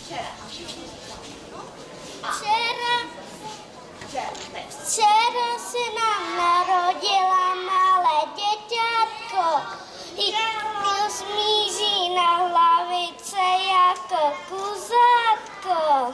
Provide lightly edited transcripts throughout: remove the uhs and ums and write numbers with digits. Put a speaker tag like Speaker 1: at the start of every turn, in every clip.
Speaker 1: Včera se nám narodila malé děťátko, smíří na hlavice jako kuzátko.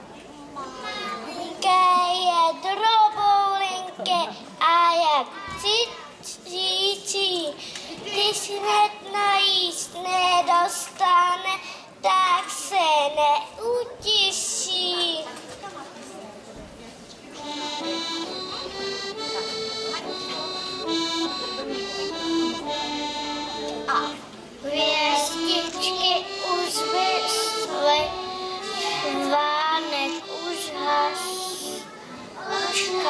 Speaker 1: Malinké je droboulinké a jak cíčí, když hned najíst nedostane, tak se neutěší. A hvězdičky už vyschly, vánek už has, očka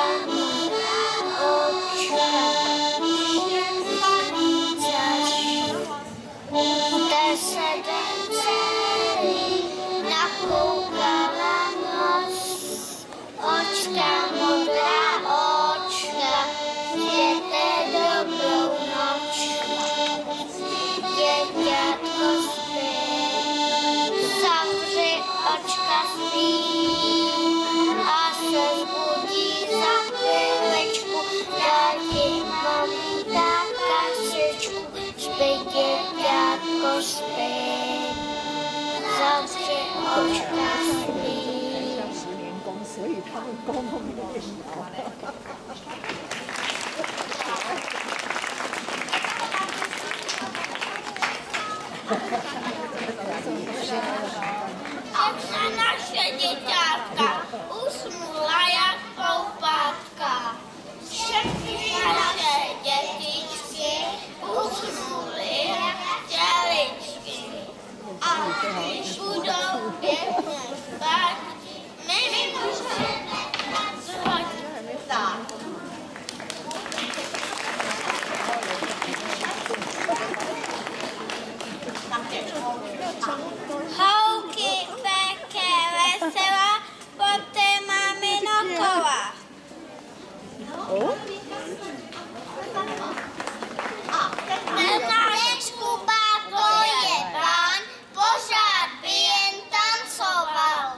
Speaker 1: se den celý nakoukala noc, očka modrá očka, jděte dobrou noc. Děťátko spí, zavři očka spí a se zbudí za chvíličku, dá ti maminka kašičku. Spí, děťátko spí, zavři očka spí.
Speaker 2: 所以他们沟通的也是
Speaker 1: A naše děťátka usnula jak koupátka. Všechny naše dětičky usnuly jak těličky. A když budou pěkně spát, my můžeme zhodit tak. Houky, peke, veselá, poté mamino kola. Ten náš Kubáko je pán, pořád by jen tancoval.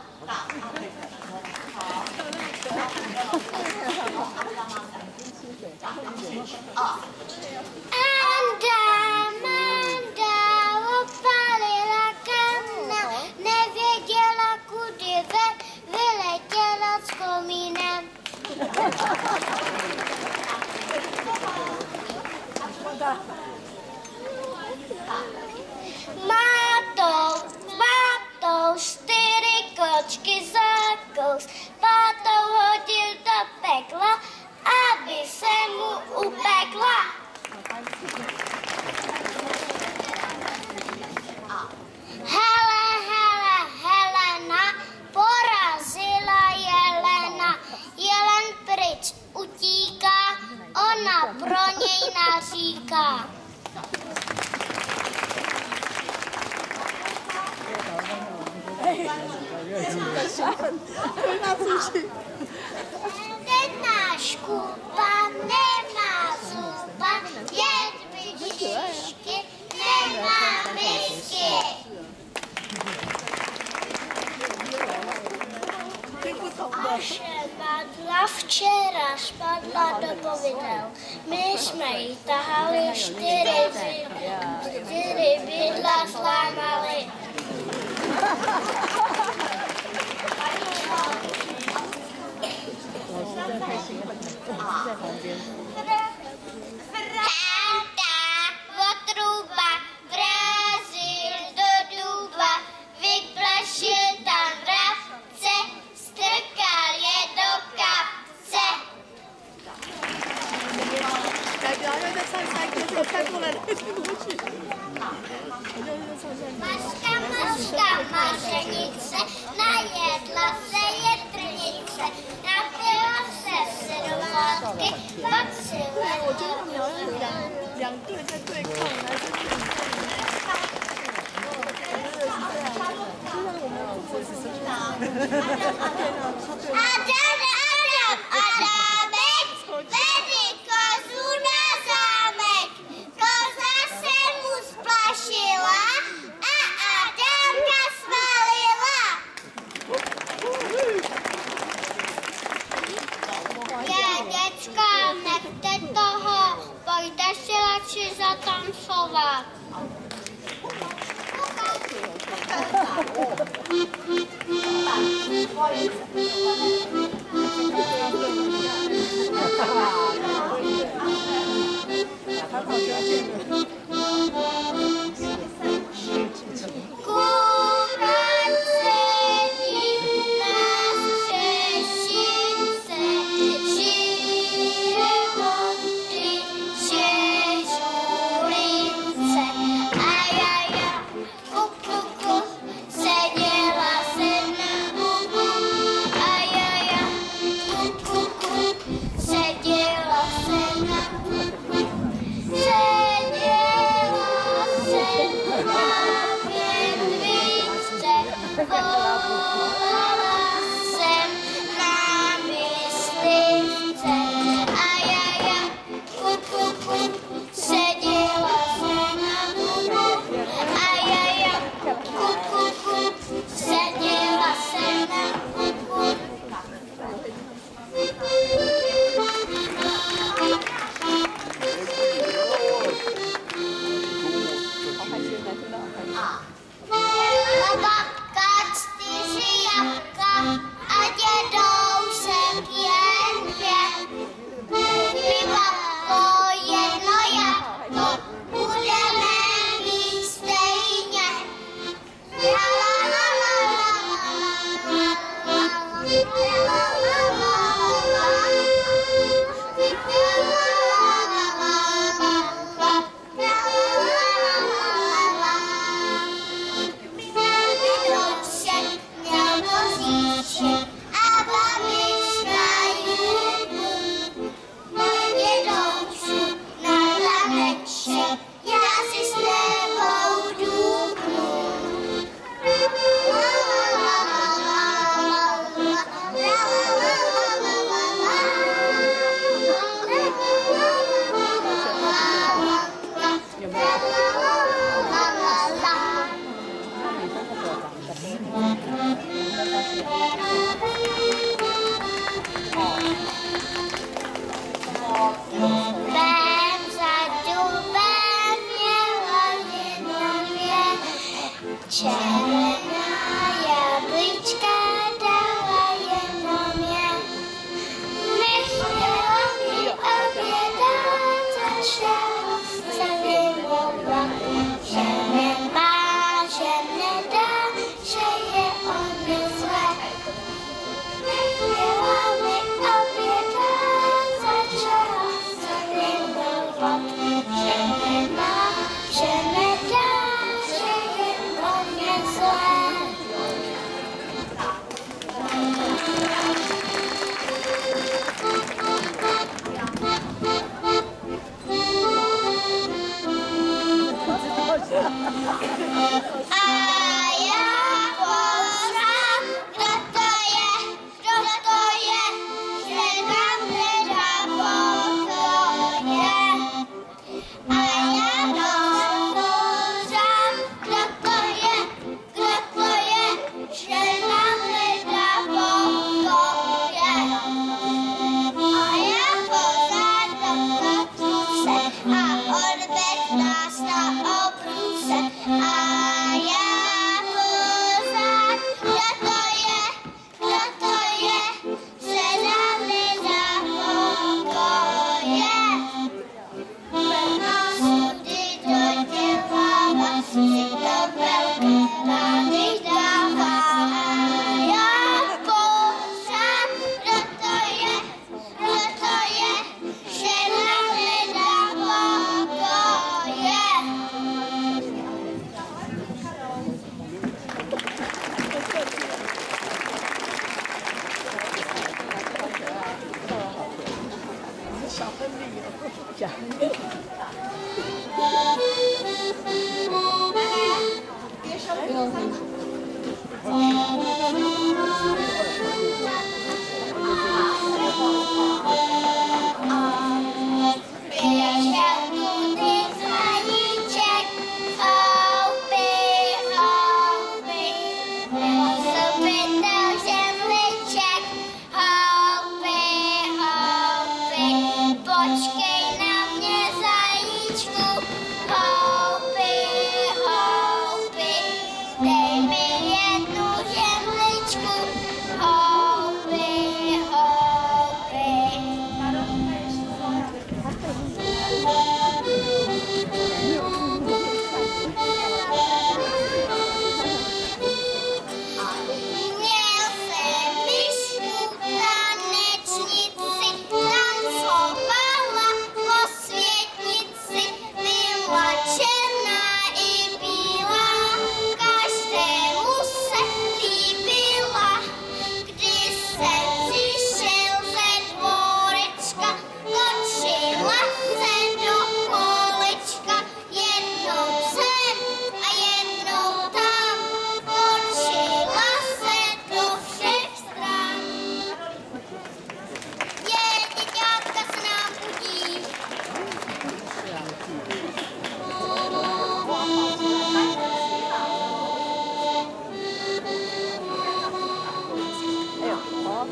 Speaker 1: Manda opalila kamna, nevěděla kudy vyletěla s komínem. Mátou 4 kočky za kous, pátou hodil do pekla, aby se mu upekla. Helena porazila jelena, jelen pryč utíká, ona pro něj naříká. Ten náš Kuba nemá zuba, jen bydličky, nemá misky. A šebadla včera spadla do povidel. My jsme jí tahali 4 bydla slámali. Otruba vrazil do duba, vyplašil tam vrabce, strkal je do kapce. Maška, mašenice, najedla se jedrnice, napila se sedmátky, pak si vedla.
Speaker 2: 2队在对抗，来是竞争。
Speaker 1: Adamek, vedi kozu na zámek, koza se mu splašila a Adamka svalila. volala jsem na myslivce. Ajaja, kukuku, seděla jsem na kuku. Ajaja, kukuku, seděla jsem na kuku. Babka 4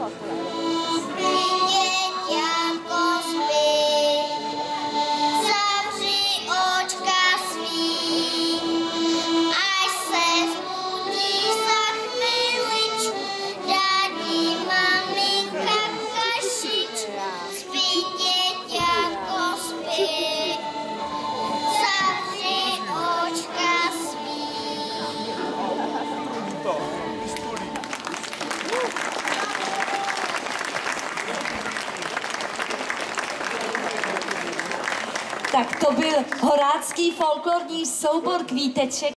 Speaker 1: Spí, děťátko, spí, zavři očka svý, až se zbudí za chviličku, dá ti maminka kašičku. Spí, děťátko, spí, zavři očka svý.
Speaker 3: Tak to byl horácký folklorní soubor Kvíteček.